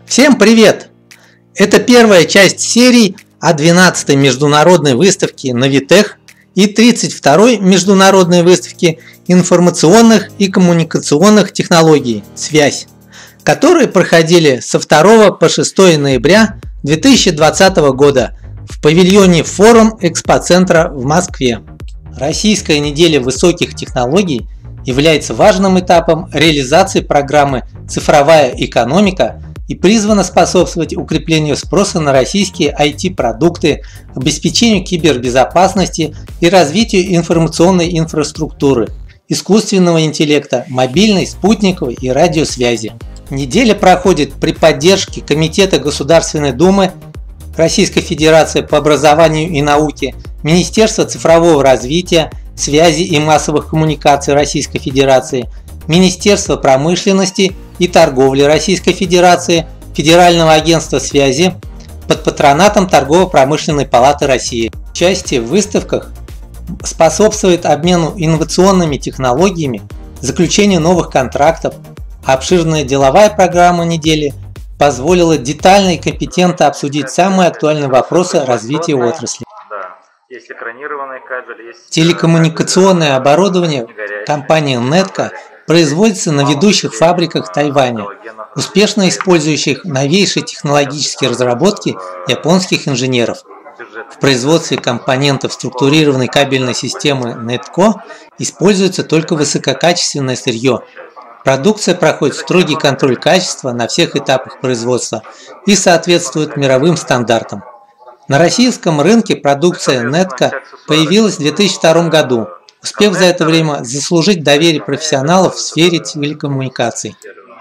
Всем привет! Это первая часть серии о 12-й международной выставке Navitech и 32-й международной выставке информационных и коммуникационных технологий «Связь», которые проходили со 2 по 6 ноября 2020 года в павильоне Форум Экспоцентра в Москве. Российская неделя высоких технологий является важным этапом реализации программы «Цифровая экономика» и призвана способствовать укреплению спроса на российские IT-продукты, обеспечению кибербезопасности и развитию информационной инфраструктуры, искусственного интеллекта, мобильной, спутниковой и радиосвязи. Неделя проходит при поддержке Комитета Государственной Думы Российской Федерации по образованию и науке, Министерства цифрового развития, связи и массовых коммуникаций Российской Федерации, Министерства промышленности и торговли Российской Федерации, Федерального агентства связи под патронатом Торгово-промышленной палаты России. Участие в выставках способствует обмену инновационными технологиями, заключению новых контрактов, а обширная деловая программа недели позволила детально и компетентно обсудить самые актуальные вопросы развития отрасли. Есть экранированный кабель, есть телекоммуникационное оборудование компании Netco производится на ведущих фабриках Тайваня, успешно использующих новейшие технологические разработки японских инженеров. В производстве компонентов структурированной кабельной системы Netco используется только высококачественное сырье. Продукция проходит строгий контроль качества на всех этапах производства и соответствует мировым стандартам. На российском рынке продукция Netco появилась в 2002 году, успев за это время заслужить доверие профессионалов в сфере телекоммуникаций.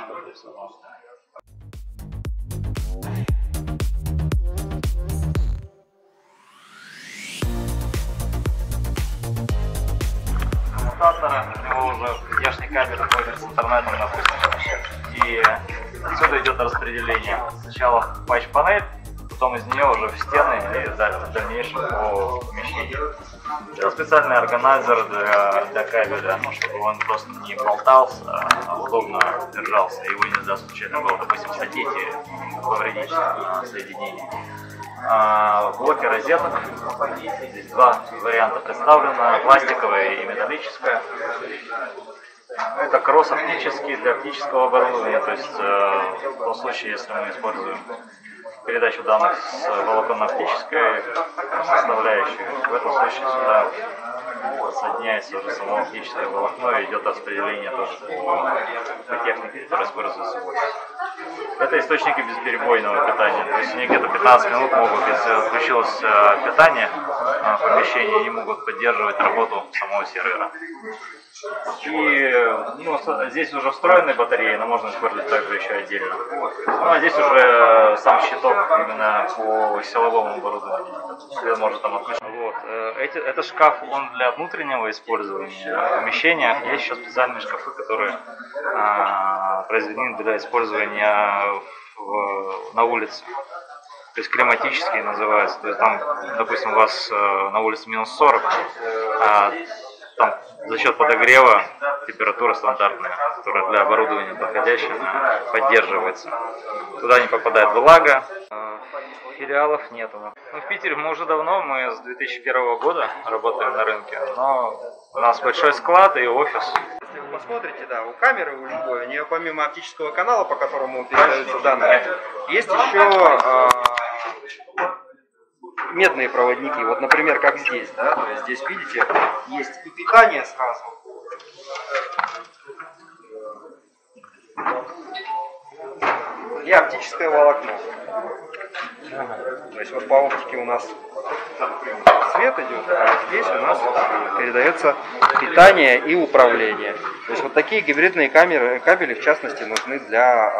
У него уже внешний кабель ходит с интернетом, допустим, и отсюда идет распределение. Сначала патч-панель, потом из нее уже в стены и в дальнейшем по помещению. Это специальный органайзер для кабеля, чтобы он просто не болтался, а удобно держался, его нельзя случайно было, допустим, задеть и повредить соединение. Блоки розеток, здесь два варианта представлено, пластиковая и металлическая. Это кросс-оптический для оптического оборудования, то есть в том случае, если мы используем передачу данных с волоконно-оптической составляющей, в этом случае сюда соединяется уже само оптическое волокно и идет распределение тоже по технике, которая используется в офисе. Это источники бесперебойного питания, то есть они где-то 15 минут могут, если отключилось питание в помещении, они могут поддерживать работу самого сервера. И здесь уже встроенные батареи, но можно использовать также еще отдельно. А здесь уже сам щиток именно по силовому оборудованию. Свет может там отключить. Это шкаф, он для внутреннего использования помещения. Есть еще специальные шкафы, которые произведены для использования на улице. То есть климатические называются. То есть там, допустим, у вас на улице минус 40, там за счет подогрева температура стандартная, которая для оборудования подходящая, поддерживается. Туда не попадает влага. Филиалов нету. В Питере мы уже давно, мы с 2001 года работаем на рынке, но у нас большой склад и офис. Если вы посмотрите, да, у камеры, у любой, у нее помимо оптического канала, по которому передаются данные, есть еще медные проводники. Вот, например, как здесь, да, то есть здесь, видите, есть и питание сразу, и оптическое волокно. То есть вот по оптике у нас свет идет, а здесь у нас передается питание и управление. То есть вот такие гибридные кабели, в частности, нужны для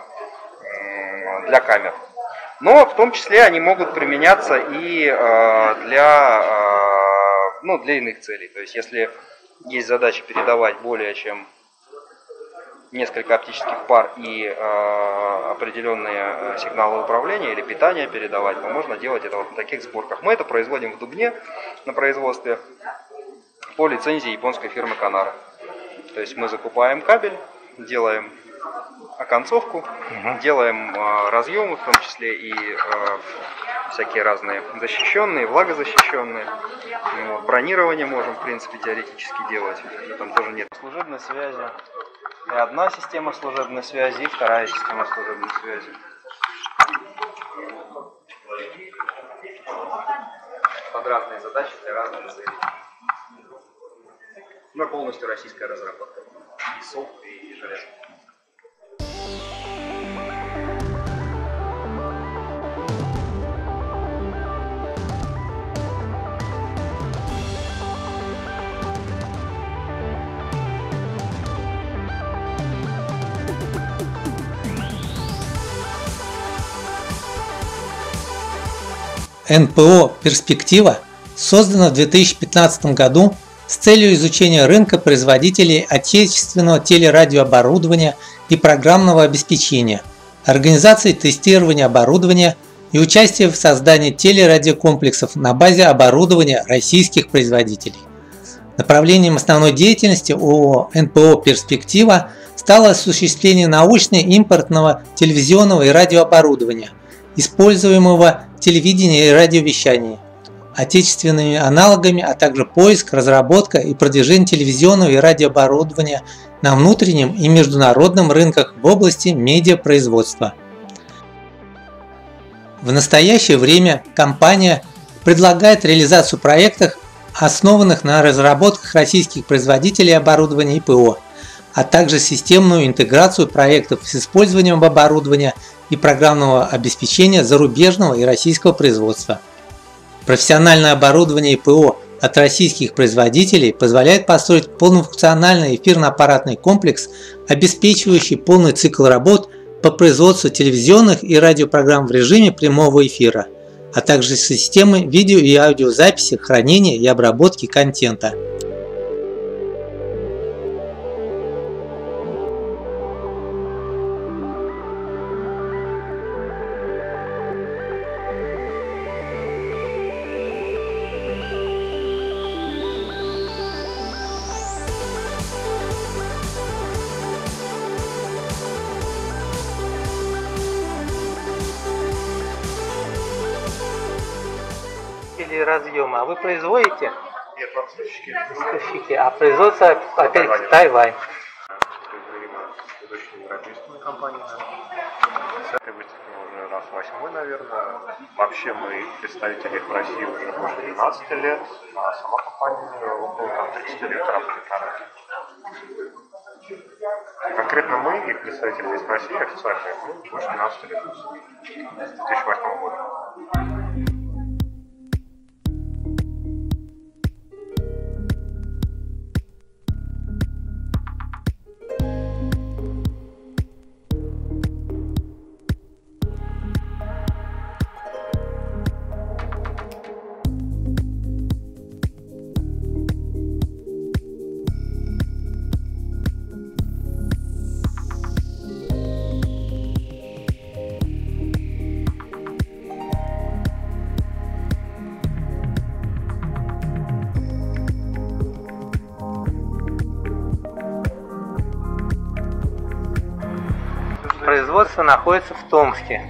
камер. Но в том числе они могут применяться и для иных целей. То есть если есть задача передавать более чем несколько оптических пар и определенные сигналы управления или питания передавать, то можно делать это вот на таких сборках. Мы это производим в Дубне на производстве по лицензии японской фирмы Канара. То есть мы закупаем кабель, делаем оконцовку, делаем разъемы, в том числе и всякие разные защищенные, влагозащищенные. Вот. Бронирование можем, в принципе, теоретически делать. Там тоже нет служебной связи. И одна система служебной связи, и вторая система служебной связи. Под разные задачи для разных целей. Но полностью российская разработка. И софт, и железо. НПО «Перспектива» создана в 2015 году с целью изучения рынка производителей отечественного телерадиооборудования и программного обеспечения, организации тестирования оборудования и участия в создании телерадиокомплексов на базе оборудования российских производителей. Направлением основной деятельности ООО НПО «Перспектива» стало осуществление научно-импортного телевизионного и радиооборудования, используемого в телевидении и радиовещании, отечественными аналогами, а также поиск, разработка и продвижение телевизионного и радиооборудования на внутреннем и международном рынках в области медиапроизводства. В настоящее время компания предлагает реализацию проектов, основанных на разработках российских производителей оборудования и ПО, а также системную интеграцию проектов с использованием оборудования и программного обеспечения зарубежного и российского производства. Профессиональное оборудование и ПО от российских производителей позволяет построить полнофункциональный эфирно-аппаратный комплекс, обеспечивающий полный цикл работ по производству телевизионных и радиопрограмм в режиме прямого эфира, а также системы видео- и аудиозаписи, хранения и обработки контента. Или разъемы, а вы производите? Нет, поставщики. Поставщики. А производство опять Тайвань. Очень европейскими компаниями. С этой выставки мы уже раз 8-й, наверное. Вообще мы представители в России уже больше 12 лет, а сама компания около 30 лет работает на рынке. Конкретно мы и представители здесь в России официальные, мы больше 12 лет. С 2008 года. Производство находится в Томске.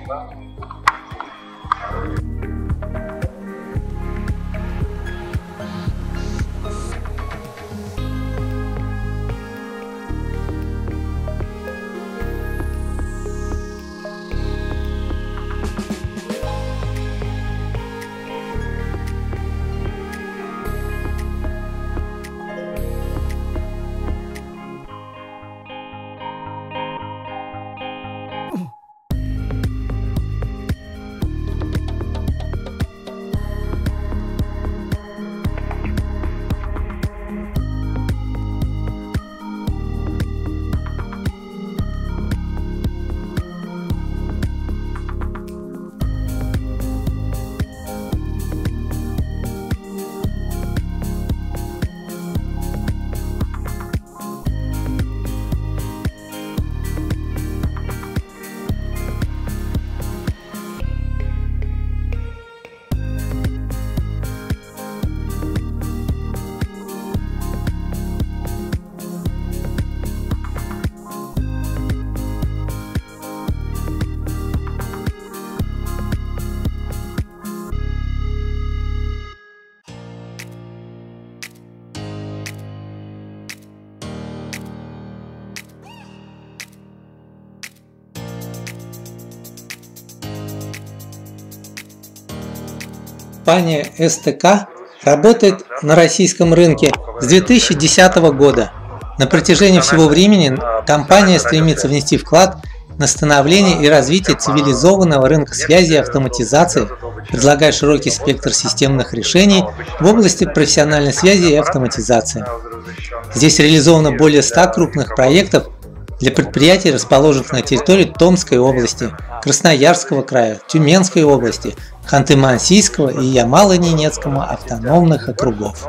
компания СТК работает на российском рынке с 2010 года. На протяжении всего времени компания стремится внести вклад на становление и развитие цивилизованного рынка связи и автоматизации, предлагая широкий спектр системных решений в области профессиональной связи и автоматизации. Здесь реализовано более 100 крупных проектов для предприятий, расположенных на территории Томской области, Красноярского края, Тюменской области, Ханты-Мансийского и Ямало-Ненецкого автономных округов.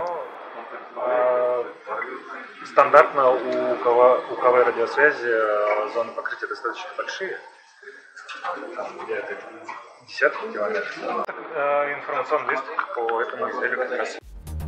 Стандартно у КВ радиосвязи зоны покрытия достаточно большие, где-то десятки километров. Информационный лист по этому изделию как раз.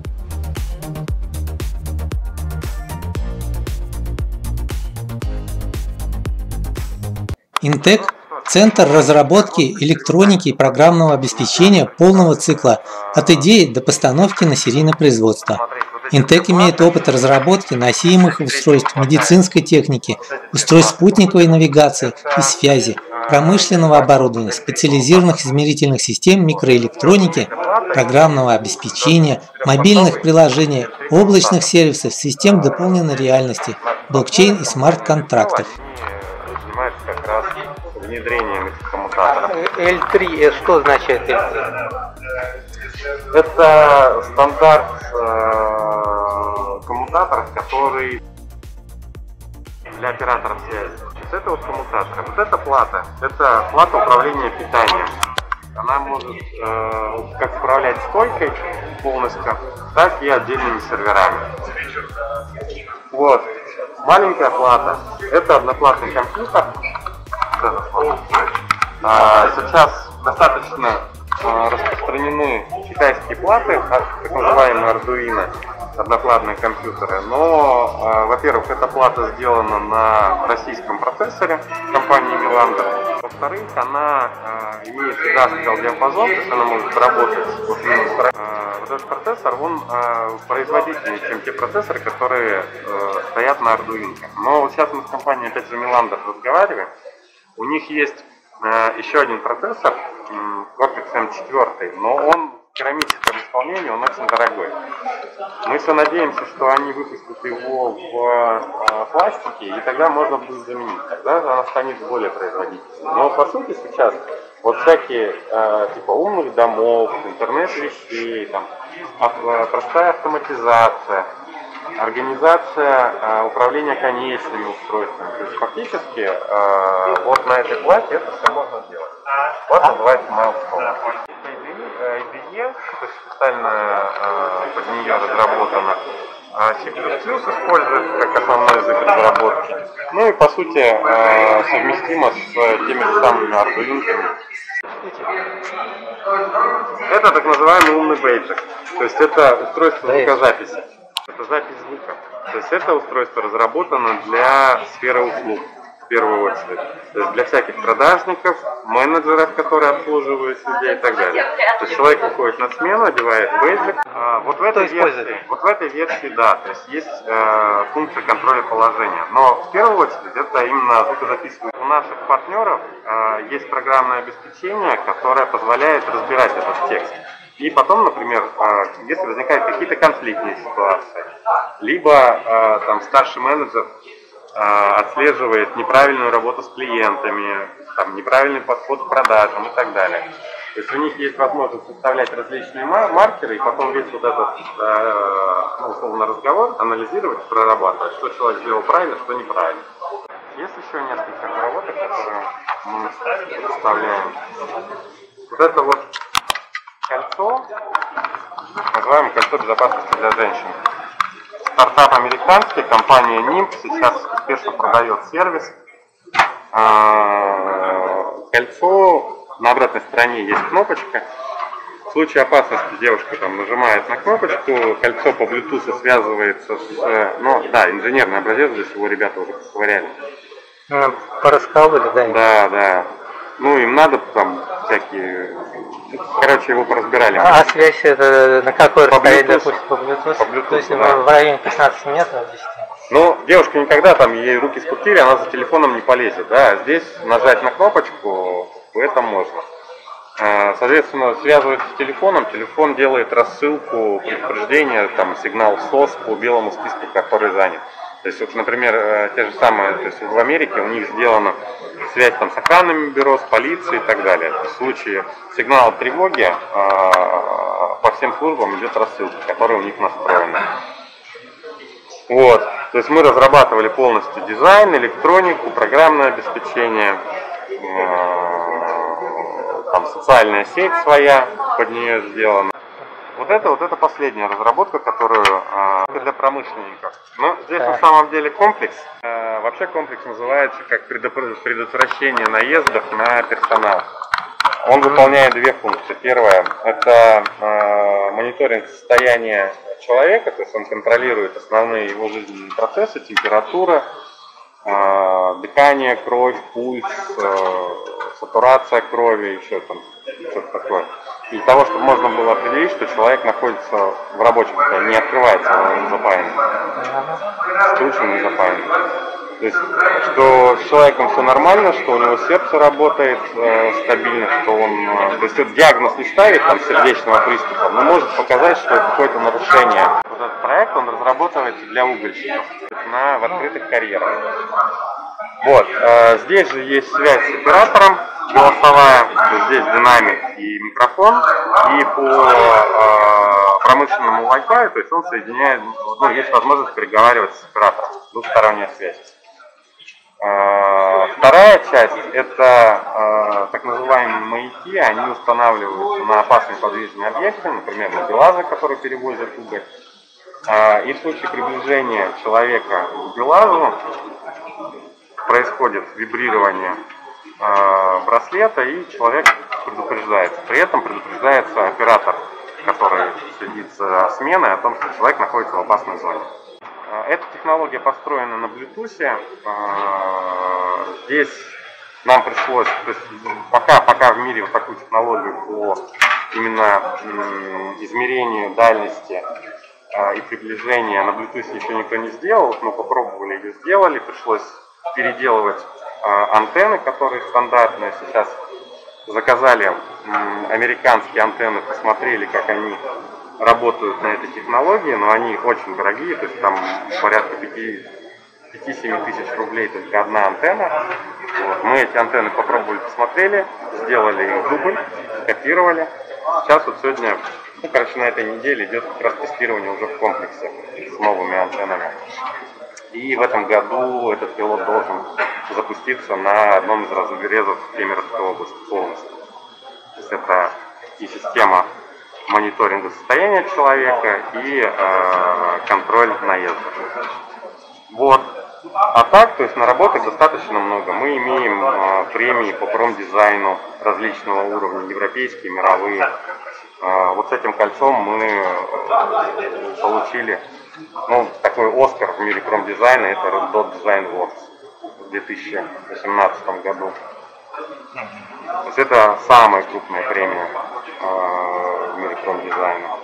Интек – центр разработки электроники и программного обеспечения полного цикла от идеи до постановки на серийное производство. Интек имеет опыт разработки носимых устройств медицинской техники, устройств спутниковой навигации и связи, промышленного оборудования, специализированных измерительных систем микроэлектроники, программного обеспечения, мобильных приложений, облачных сервисов, систем дополненной реальности, блокчейн и смарт-контрактов. Занимается как раз внедрением этих коммутаторов. L3, что означает L3? Это стандарт коммутаторов, который для операторов связи. Это вот коммутатор. Вот эта плата, это плата управления питанием. Она может как управлять стойкой полностью, так и отдельными серверами. Вот. Маленькая плата. Это одноплатный компьютер. Сейчас достаточно распространены китайские платы, так называемые Arduino, одноплатные компьютеры. Но, во-первых, эта плата сделана на российском процессоре компании Melander. Во-вторых, она имеет industrial диапазон, то есть она может работать вот этот процессор, он производительнее, чем те процессоры, которые стоят на Arduino. Но вот сейчас мы с компанией, опять же, Melander разговариваем. У них есть еще один процессор, Cortex M4, но он в керамическом исполнении, он очень дорогой. Мы все надеемся, что они выпустят его в пластике, и тогда можно будет заменить. Тогда она станет более производительной. Но по сути сейчас вот всякие типа умных домов, интернет вещей, там, простая автоматизация, организация управления конечными устройствами. То есть фактически вот на этой плате это все можно делать. Вот называется Milestone. IDE, то есть специально под нее разработана. C++ используется как основной язык разработки. Ну и по сути совместимо с теми же самыми Arduino. Это так называемый умный бейджик. То есть это устройство звукозаписи. Это запись звука. То есть это устройство разработано для сферы услуг в первую очередь. То есть для всяких продажников, менеджеров, которые обслуживают людей и так далее. То есть человек выходит на смену, одевает бейджик. Вот в этой версии, да, то есть есть функция контроля положения. Но в первую очередь это именно звукозаписывание. У наших партнеров есть программное обеспечение, которое позволяет разбирать этот текст. И потом, например, если возникают какие-то конфликтные ситуации, либо там старший менеджер отслеживает неправильную работу с клиентами, там, неправильный подход к продажам и так далее. То есть у них есть возможность составлять различные маркеры и потом весь вот этот условно разговор анализировать, прорабатывать, что человек сделал правильно, что неправильно. Есть еще несколько разработок, которые мы представляем. Вот это вот кольцо, называемое кольцо безопасности для женщин. Стартап американский, компания NIMP сейчас успешно продает сервис. Кольцо, на обратной стороне есть кнопочка. В случае опасности девушка там нажимает на кнопочку, кольцо по Bluetooth связывается с... Ну да, инженерный образец, здесь его ребята уже посмотрели. Пораскалывали, да? Да, да. Ну, им надо там всякие... Короче, его поразбирали. А связь это на какой расстоянии, допустим, по Bluetooth? По Bluetooth, то есть да. В районе 15 метров, 10? Ну, девушка никогда там, ей руки скрутили, она за телефоном не полезет, да. Здесь нажать на кнопочку, это можно. Соответственно, связывается с телефоном, телефон делает рассылку предупреждения, там, сигнал СОС по белому списку, который занят. То есть, вот, например, те же самые, то есть в Америке у них сделана связь там, с охранными бюро, с полицией и так далее. В случае сигнала тревоги по всем службам идет рассылка, которая у них настроена. Вот. То есть мы разрабатывали полностью дизайн, электронику, программное обеспечение, там социальная сеть своя под нее сделана. Вот это последняя разработка, которую для промышленников. Но здесь на самом деле комплекс. Вообще комплекс называется как предотвращение наездов на персонал. Он выполняет две функции. Первая – это мониторинг состояния человека, то есть он контролирует основные его жизненные процессы, температура, дыхание, кровь, пульс, сатурация крови, еще там что-то такое. И для того, чтобы можно было определить, что человек находится в рабочем состоянии, не открывается, он запаянный, скручен и запаянный. То есть, что с человеком все нормально, что у него сердце работает стабильно, что он... То есть, этот диагноз не ставит там, сердечного приступа, но может показать, что это какое-то нарушение. Вот этот проект, он разрабатывается для угольщиков в открытых карьерах. Вот, здесь же есть связь с оператором голосовая, здесь динамик и микрофон, и по промышленному Wi-Fi, то есть он соединяет, ну, есть возможность переговаривать с оператором, двухсторонняя связь. Вторая часть – это так называемые маяки, они устанавливаются на опасные подвижные объекты, например, на БелАЗы, которые перевозят уголь. И в случае приближения человека к БелАЗу происходит вибрирование браслета, и человек предупреждается. При этом предупреждается оператор, который следит за сменой, о том, что человек находится в опасной зоне. Эта технология построена на Bluetooth. Здесь нам пришлось, то есть пока в мире вот такую технологию по именно измерению дальности и приближения на Bluetooth еще никто не сделал. Мы попробовали, ее сделали, пришлось переделывать антенны, которые стандартные. Сейчас заказали американские антенны, посмотрели, как они работают на этой технологии, но они очень дорогие, то есть там порядка 5-7 тысяч рублей только одна антенна. Вот. Мы эти антенны попробовали, посмотрели, сделали их дубль, скопировали. Сейчас вот сегодня, на этой неделе идет как раз тестирование уже в комплексе с новыми антеннами. И в этом году этот пилот должен запуститься на одном из разрезов Кемеровской области полностью. То есть это и система мониторинга состояния человека и контроль наезда. Вот. А так, то есть наработок достаточно много. Мы имеем премии по промдизайну различного уровня, европейские, мировые. Вот с этим кольцом мы получили такой Оскар в мире промдизайна, это Red Dot Design Awards в 2018 году. То есть это самая крупная премия в мире промдизайна.